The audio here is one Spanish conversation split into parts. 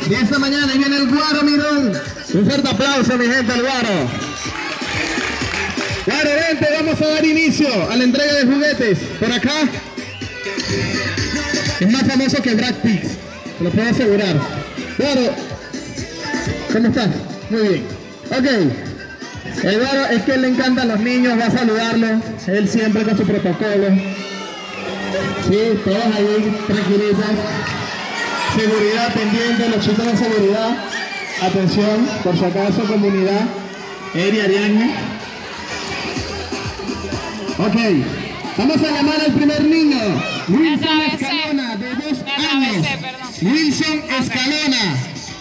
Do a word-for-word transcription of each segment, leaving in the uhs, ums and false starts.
Y esta mañana ahí viene el Guaro Mirón. Un fuerte aplauso, mi gente, al Guaro. Guaro, vente, vamos a dar inicio a la entrega de juguetes. Por acá es más famoso que Brad Pitt, te lo puedo asegurar. Guaro, ¿cómo estás? Muy bien. Ok. El Guaro es que le encantan los niños, va a saludarlos. Él siempre con su protocolo. Sí, todos ahí tranquilitos. Seguridad pendiente, los chicos de seguridad. Atención, por si acaso, comunidad. Eri, Ariadne. Ok, vamos a llamar al primer niño. Wilson Escalona, de dos años. Wilson Escalona.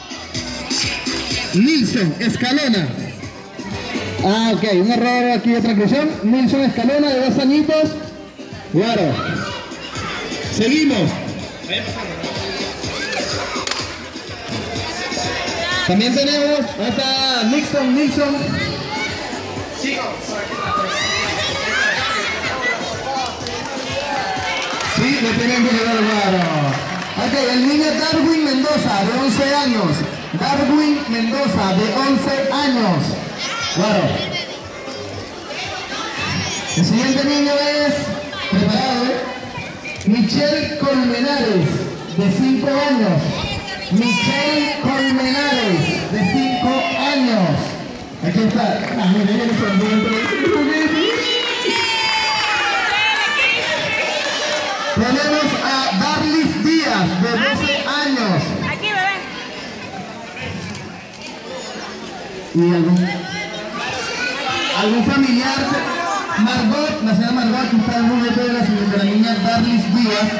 Nilson Escalona. Ah, ok, un error aquí de transcripción. Nilson Escalona, de dos añitos. Claro. Seguimos. También tenemos hasta Nixon, Nixon. Sí, lo tienen que llevar claro. Ok, el niño Darwin Mendoza, de once años. Darwin Mendoza, de once años. Claro. El siguiente niño es, preparado, Michelle Colmenares, de cinco años. Michelle Colmenares, de cinco años. Aquí está. Ah, miren, el Tenemos a Darlis Díaz, de doce años. Aquí, bebé. ¿Y algún, algún familiar? Margot, la señora Margot, que está en el juguete de la, de la niña Darlis Díaz,